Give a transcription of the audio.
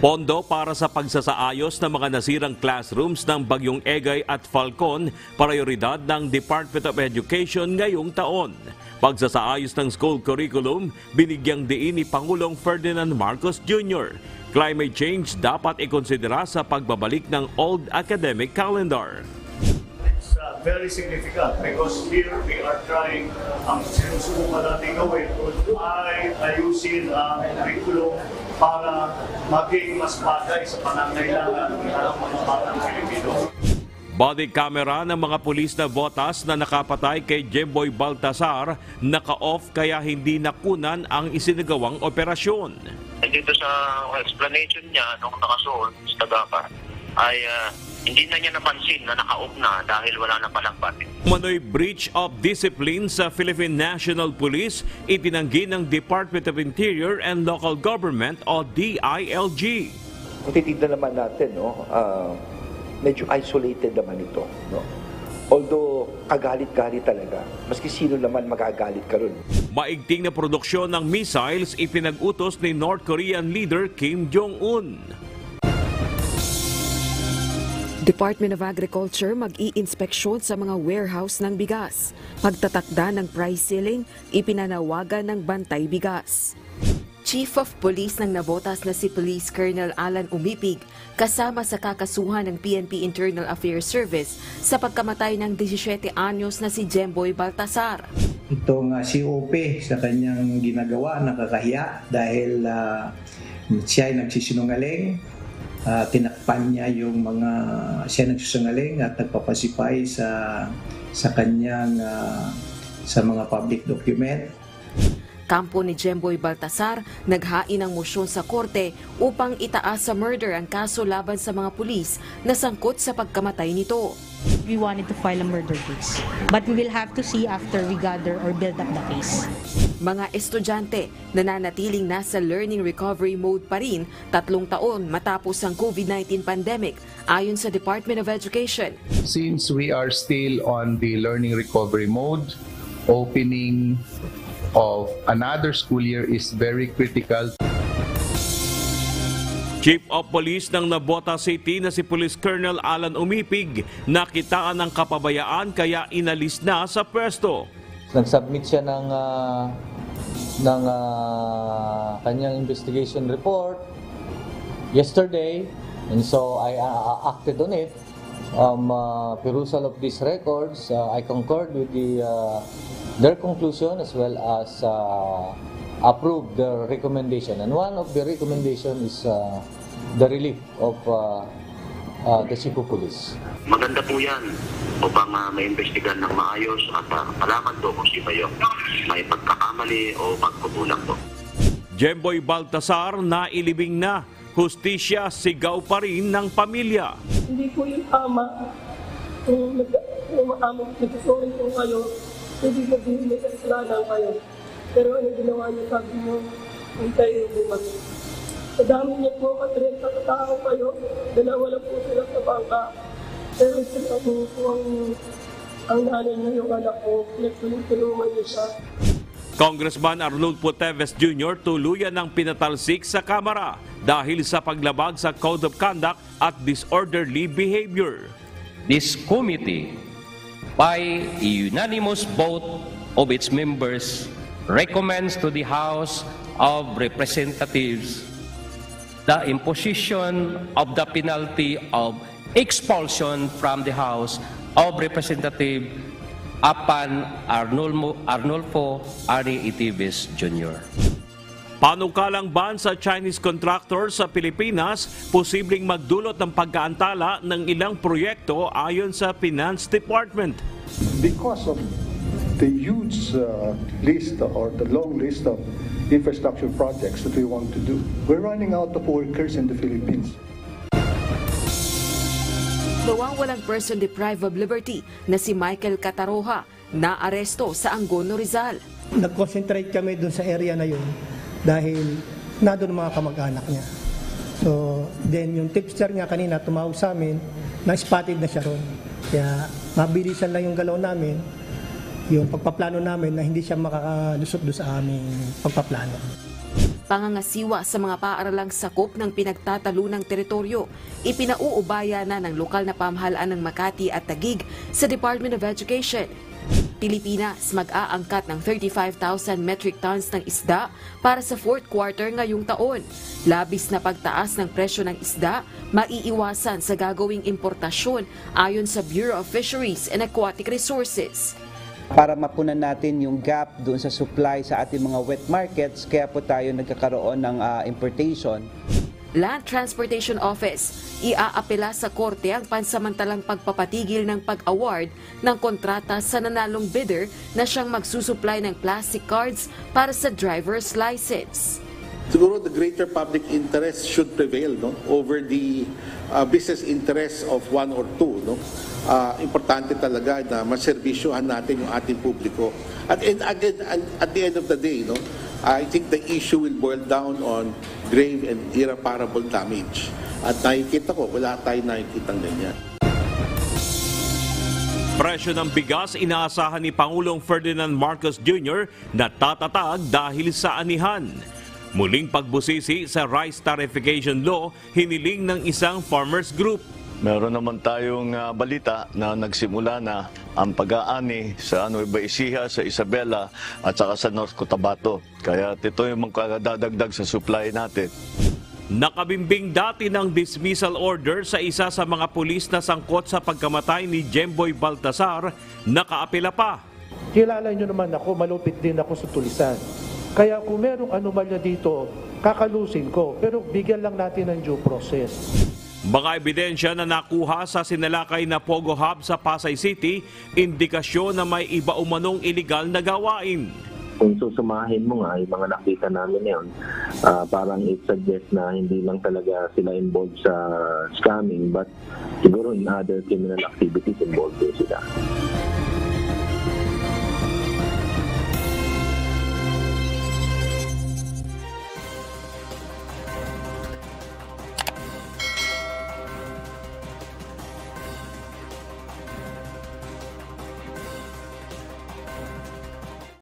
Pondo para sa pagsasaayos ng mga nasirang classrooms ng Bagyong Egay at Falcon, prioridad ng Department of Education ngayong taon. Pagsasaayos ng school curriculum, binigyang diin ni Pangulong Ferdinand Marcos Jr. Climate change dapat ikonsidera sa pagbabalik ng old academic calendar. It's very significant because here we are trying, ang sinusubukan natin gawin ay ayusin ang curriculum para maging mas bagay sa pangangailangan ng mga batang Pilipino. Body camera ng mga pulis na botas na nakapatay kay Jemboy Baltasar naka-off kaya hindi nakunan ang isinagawang operasyon. Dito sa explanation niya nung nakasuot sa Tagapa ay hindi na niya napansin na naka-off na dahil wala na palang bati. Manoy breach of discipline sa Philippine National Police itinanggi ng Department of Interior and Local Government o DILG. Kung titignan naman natin, medyo isolated naman ito. No? Although, kagalit-galit talaga. Maski sino naman magagalit ka ron. Maigting na produksyon ng missiles ipinag-utos ni North Korean leader Kim Jong-un. Department of Agriculture mag-i-inspeksyon sa mga warehouse ng bigas. Pagtatakda ng price ceiling, ipinanawagan ng Bantay Bigas. Chief of Police ng nabotas na si Police Colonel Alan Umipig kasama sa kakasuhan ng PNP Internal Affairs Service sa pagkamatay ng 17 anyos na si Jemboy Baltasar. Itong COP sa kanyang ginagawa nakakahiya dahil siya ay nagsisinungaling. Tinakpan niya yung mga siya nagsisinungaling at nagpapasipay sa kanyang sa mga public document. Kampo ni Jemboy Baltasar naghain ng mosyon sa korte upang itaas sa murder ang kaso laban sa mga pulis na sangkot sa pagkamatay nito. We wanted to file a murder case, but we will have to see after we gather or build up the case. Mga estudyante nananatiling nasa learning recovery mode pa rin 3 taon matapos ang COVID-19 pandemic ayon sa Department of Education. Since we are still on the learning recovery mode, opening of another school year is very critical. Chief of Police ng Navotas City na si Police Colonel Alan Umipig nakitaan ng kapabayaan kaya inalis na sa pwesto. Nag-submit siya ng kanyang investigation report yesterday, and so I acted on it. Perusal of these records, I concurred with their conclusion as well as approved the recommendation. And one of the recommendation is the relief of the Cebu Police. Maganda po yan upang maimbestigan ng maayos at malaman po kung sino yung may pagkakamali o pagkukulang po. Jemboy Baltasar nailibing na, hustisya sigaw pa rin ng pamilya. Hindi po yung tama. Kung nagsusurin po kayo, hindi sabihin may kasalanan kayo. Pero ano ginawa niyo, sabi niyo, hintayin yung bukas. Sa dami niya po, 30 katao kayo, dalawa lang po sila sa bangka. Pero sila po ang nanay niya, yung anak ko, nagtulungan niya siya. Congressman Arnold Puteves Jr. tuluyan ng pinatalsik sa Kamara dahil sa paglabag sa Code of Conduct at disorderly behavior. This committee, by a unanimous vote of its members, recommends to the House of Representatives the imposition of the penalty of expulsion from the House of Representatives upon Arnulfo Ari Itives Jr. Panukalang ban sa Chinese contractor sa Pilipinas, posibleng magdulot ng pagkaantala ng ilang proyekto ayon sa Finance Department. Because of the huge list or the long list of infrastructure projects that we want to do, we're running out of workers in the Philippines. Nawawalang person deprived of liberty na si Michael Cataroha na aresto sa Angono, Rizal. Nag-concentrate kami dun sa area na yun dahil nandun mga kamag-anak niya. So, then yung tipster niya kanina tumawag sa amin, na-spotted na siya ron. Kaya mabilisan lang yung galaw namin, yung pagpaplano namin na hindi siya makakalusot doon sa aming pagpaplano. pangangasiwa sa mga paaralang sakop ng pinagtatalunang teritoryo. Ipinauubaya na ng lokal na pamahalaan ng Makati at Taguig sa Department of Education. Pilipinas mag-aangkat ng 35,000 metric tons ng isda para sa fourth quarter ngayong taon. Labis na pagtaas ng presyo ng isda maiiwasan sa gagawing importasyon ayon sa Bureau of Fisheries and Aquatic Resources. Para mapunan natin yung gap doon sa supply sa ating mga wet markets, kaya po tayo nagkakaroon ng importation. Land Transportation Office, iaapela sa korte ang pansamantalang pagpapatigil ng pag-award ng kontrata sa nanalong bidder na siyang magsusupply ng plastic cards para sa driver's license. Siguro the greater public interest should prevail, no, over the business interest of one or two, no. Importante talaga na maservisyohan natin yung ating publiko. At at the end of the day, no, I think the issue will boil down on grave and irreparable damage. At nakikita ko, wala tayong nakikitang ganyan. Presyo ng bigas inaasahan ni Pangulong Ferdinand Marcos Jr. na tatatag dahil sa anihan. Muling pagbusisi sa Rice Tarification Law, hiniling ng isang farmers group. Meron naman tayong balita na nagsimula na ang pag-aani sa Nueva Ecija, sa Isabela at saka sa North Cotabato. Kaya ito yung magkakadadagdag sa supply natin. Nakabimbing dati ng dismissal order sa isa sa mga pulis na sangkot sa pagkamatay ni Jemboy Baltasar, nakaapela pa. Kilala nyo naman ako, malupit din ako sa tulisan. Kaya kung merong anomalya dito, kakalusin ko. Pero bigyan lang natin ng due process. Mga ebidensya na nakuha sa sinalakay na Pogo Hub sa Pasay City, indikasyon na may iba umanong iligal na gawain. Kung susumahin mo nga, yung mga nakita namin yun, parang it suggests na hindi lang talaga sila involved sa scamming, but siguro in other criminal activities involved din sila.